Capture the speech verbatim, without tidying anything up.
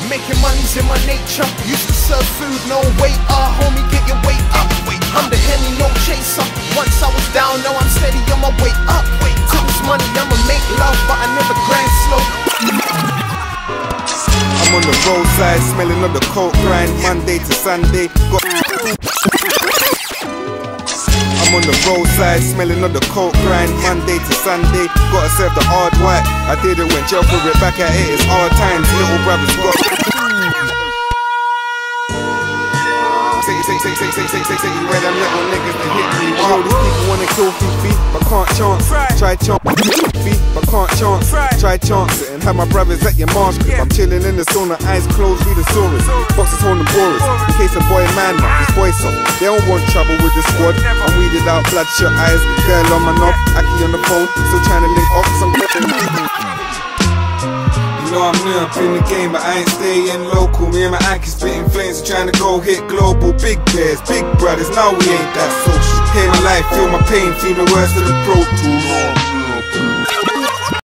Making money's in my nature. Used to serve food, no wait, ah, homie, get your weight up. I'm the Henny, no chaser. Once I was down, now I'm steady on my way up. To this money, I'ma make love, but I never grind slow. I'm on the roadside, smelling of the coke grind, Monday to Sunday. Got I'm on the roadside, smelling of the coke grind, Monday to Sunday. Gotta serve the hard white. I did it when jail for it, back at it, it's hard times. Little brothers got Say, say, say, say, say, say, say, you where them little niggas to hit me. All these people wanna kill feet, but can't chance. Try chance, feet, but can't chance. Try chance it and have my brothers at your marsh grip. I'm chilling in the sauna, eyes closed, reading stories. Boxes holding Boris, in case a boy man up, his voice up. They don't want trouble with the squad. I'm weeded out, bloodshot eyes, girl on my knob, Aki on the phone, still trying to link up some. You know I'm new up in the game, but I ain't staying local. Me and my Aki spitting flames, trying to go hit global. Big bears, big brothers, now we ain't that social. Hear my life, feel my pain, feel the worst of the Pro Tools.